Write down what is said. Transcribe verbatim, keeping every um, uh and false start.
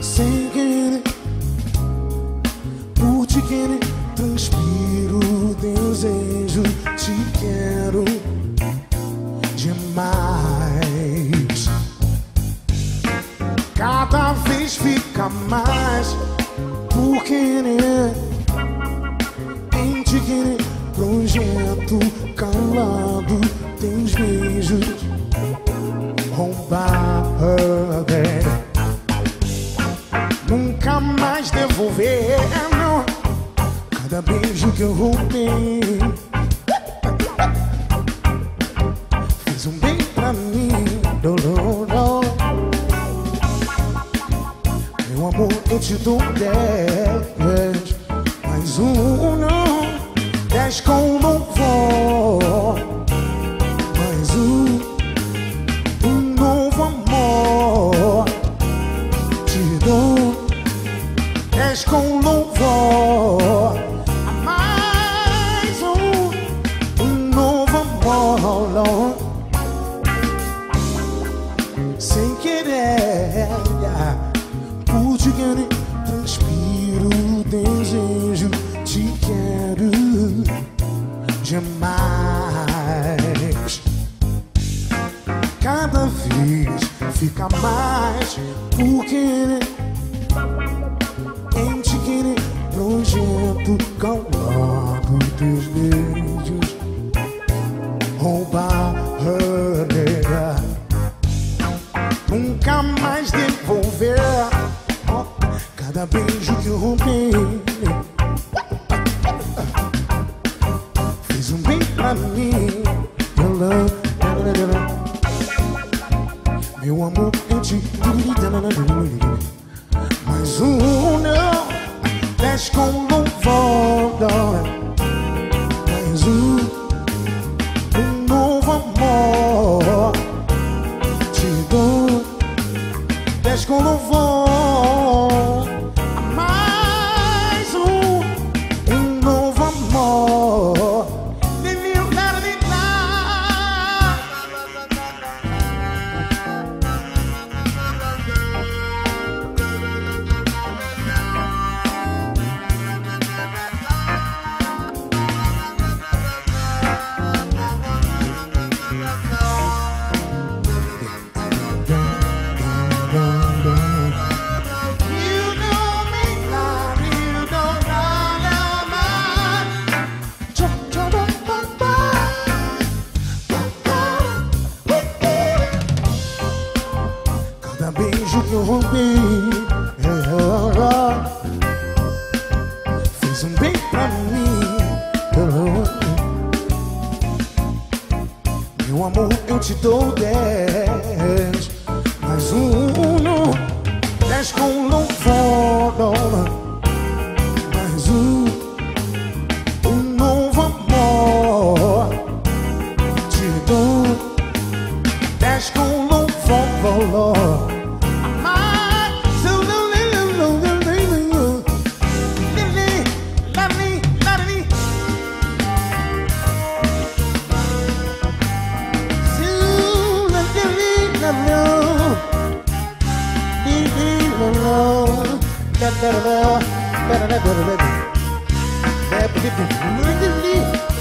sem querer, por te querer, transpiro desejo, te quero demais. Cada vez fica mais por querer, em te querer, projeto calado, teus beijos roubar, nunca mais devolver, não. Cada beijo que eu roubei fez um bem pra mim, não, não, não. Meu amor, eu te dou dez, mais um não, dez com louvor, mais um, um novo amor. Te dou dez com louvor, mais um, um novo amor. Sem querer, por te querer, transpiro desejo, te quero demais. Cada vez fica mais por querer, em te querer, projeto calado, teus beijos roubar, nunca mais devolver. Cada beijo que eu roubei fez um bem pra mim. Meu amor, eu te mais um não, dez com louvor, mais um, um novo amor. Te dou dez com louvor, mais um, um novo amor. Beijo que eu roubei fez um bem pra mim. Meu amor, eu te dou dez, mais um, dez com louvor, mais um, um novo amor. Te dou dez com louvor. Da da da da da da da da da da da da da da da